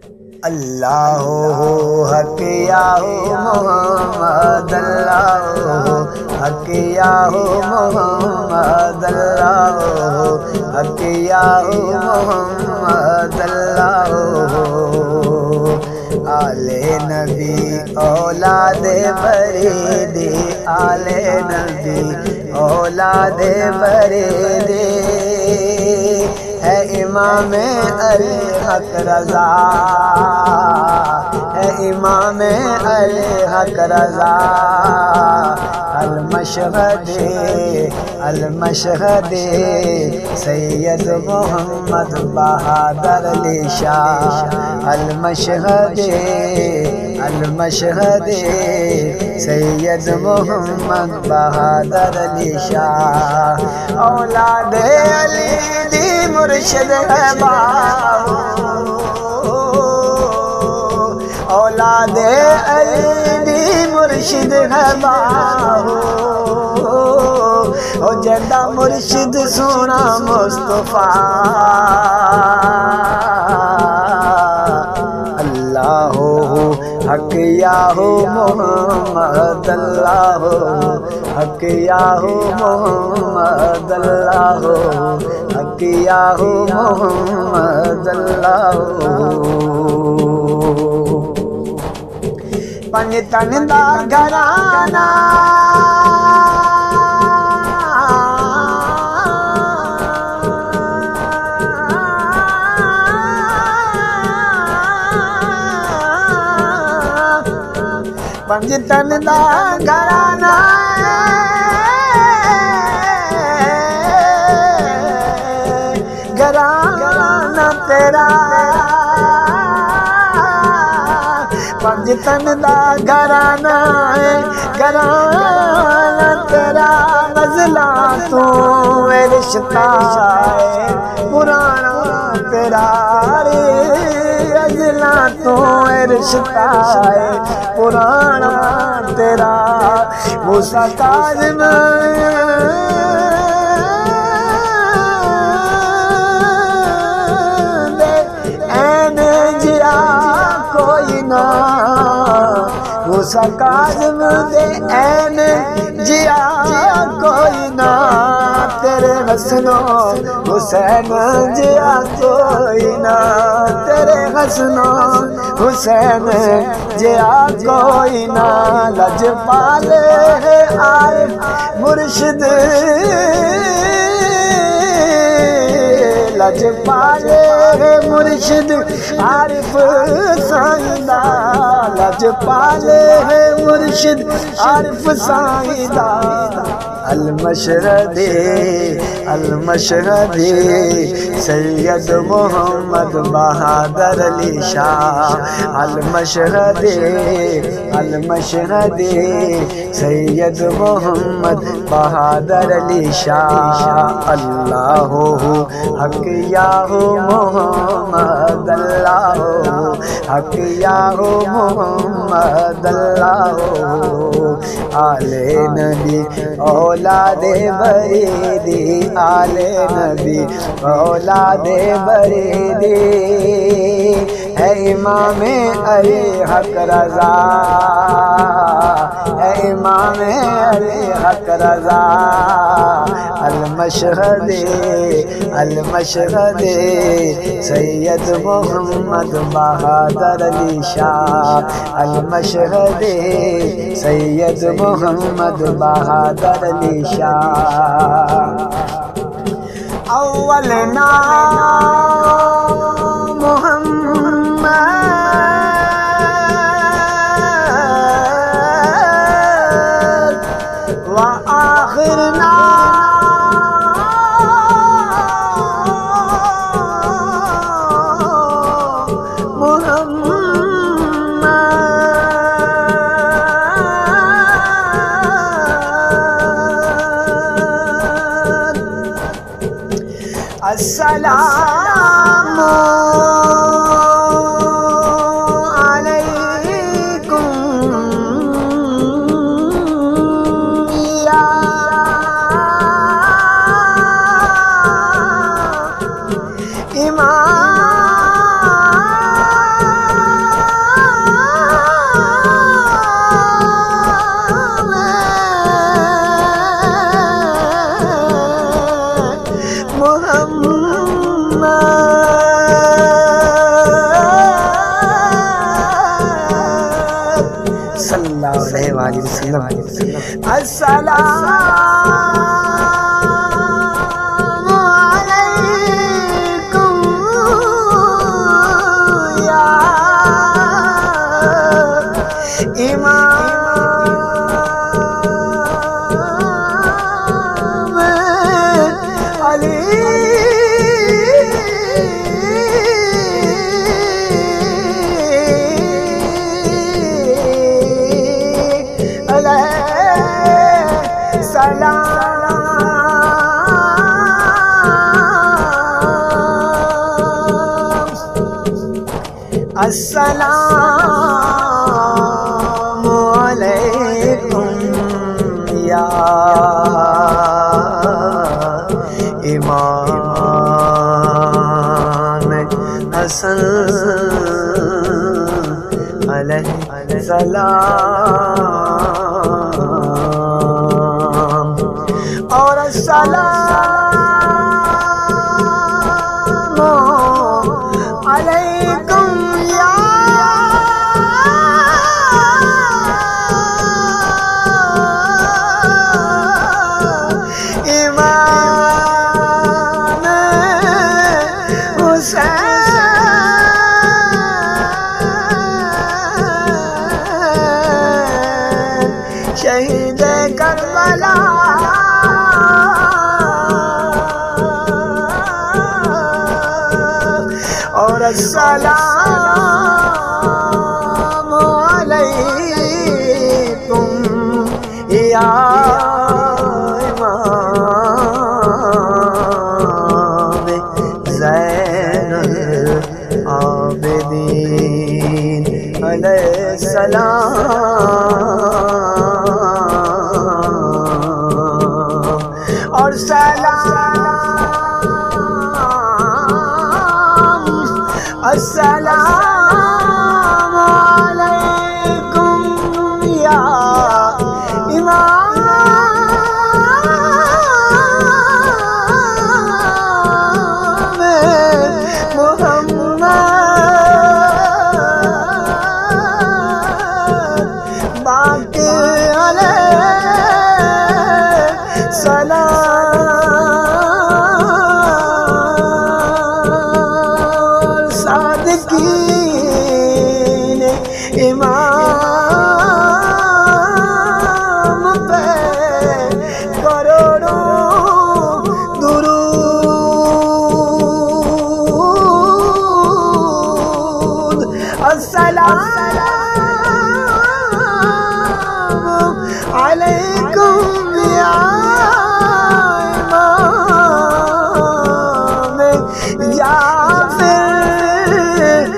اللہ حق یا محمد، اللہ حق یا محمد، اللہ حق یا محمد، اللہ آل نبی اولاد فریدی، آل نبی اولاد فریدی، ہے امام الحق رضا، ہے امام الحق رضا، المشہد المشہد سید محمد بہادر علی شاہ، المشہد المشہد سید محمد بہادر علی شاہ، اولاد علی دی مرشد ہے باہو، اولاد علی دی مرشد ہے باہو، او جدہ مرشد سونا مصطفیٰ، اللہ حق یا محمد، اللہ حق یا محمد، اللہ حق یا محمد، اللہ پنجتن دا گھرانہ پنجتن دا گھرانہ گھرانہ تیرا، پنجتن دا گھرانہ گھرانہ تیرا، نزلہ تو رشتہ پرانا تیرا، نزلہ تو رشتہ پرانا تیرا، موسیٰ کاظم موسیٰ کاظم دے این جیا کوئی نہ، تیرے حسن و حسین جیا کوئی نہ، تیرے حسن و حسین جیا کوئی نہ، لجپال ہے عارف مرشد، لجپال ہے مرشد عارف سائیدہ، لجپال ہے مرشد عارف سائیدہ، المشہد المشہد سید محمد بہادر علی شاہ، المشہد المشہد سید محمد بہادر علی شاہ، اللہ حق یا محمد، اللہ حق یا محمد، اللہ آل نبی اولاد فریدی، آل نبی اولاد فریدی، ہے امام الحق رضا، ہے امام الحق رضا، المشہد المشہد سید محمد بہادر علی شاہ، المشہد سید محمد بہادر علی شاہ، اول نام محمد وآخر نام السلام وسلم السلام علیکم یا امام علی السلام علیکم یا امام حسن علیہ السلام اور السلام علیکم یا امام حسین شہید کربلا اور السلام علیکم یا امام زین العابدین علیہ السلام اور السلام علیکم یا امام محمد باقر علیہ السلام صادقین امام پہ کروڑوں درود السلام علیکم یا امام جعفر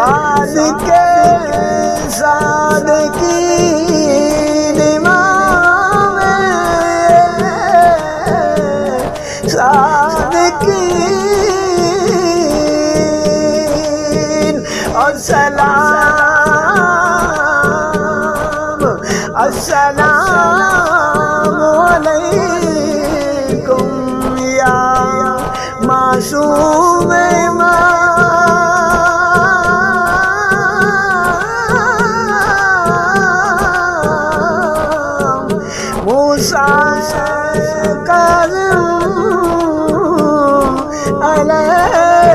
صادقین امام صادقین اور السلام علیکم یا معصوم امام موسیٰ کاظم علیہ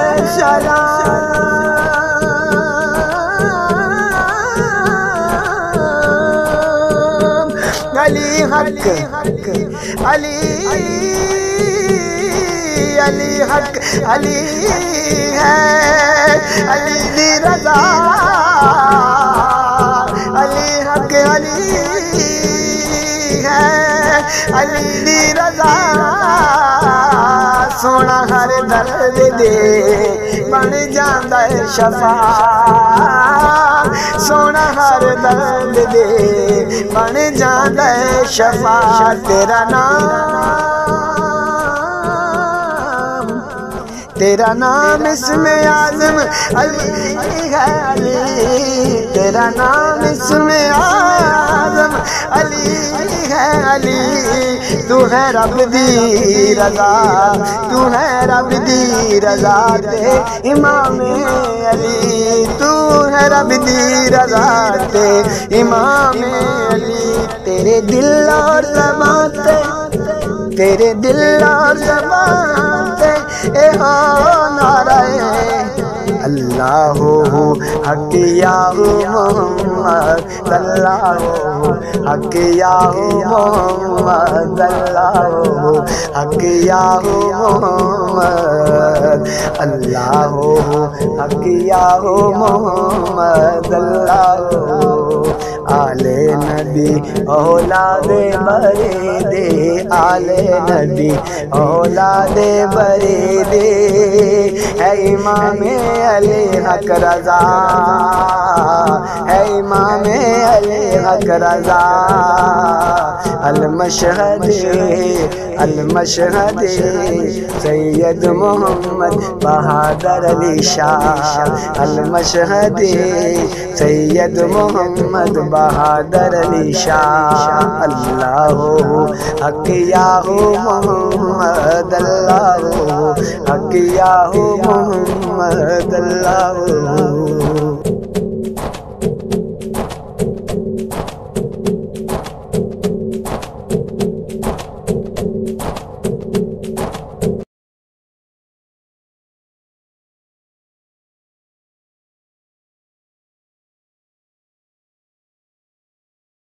السلام علی حق علی علی حق علی ہے علی دی رضا علی حق علی ہے علی دی رضا سونا ہر درد دے بن جاندا ہے شفا سونا ہر درد دے بن جاندا ہے شفا تیرا نام اسم اعظم علی ہے علی تیرا نام اسم اعظم علی ہے علی تو ہے رب دی رضا تو ہے رب دی رضا تے امام علی تو ہے رب دی رضا تے امام علی تے تیرے دل اور زبان تے، تیرے دل اور زبان تے اے ہو نعرہ اللہ حق یا محمد، اللہ حق یا محمد، اللہ حق یا محمد، اللہ حق یا محمد، اللہ آل نبی اولاد برید، آل نبی اولاد برید، ہے امام علی حق رضا، ہے امام علی حق رضا، المشہد المشہد سید محمد بہادر علی شاہ، المشہد سید محمد بہادر علی شاہ، اللہ حق یا محمد، اللہ حق یا محمد، اللہ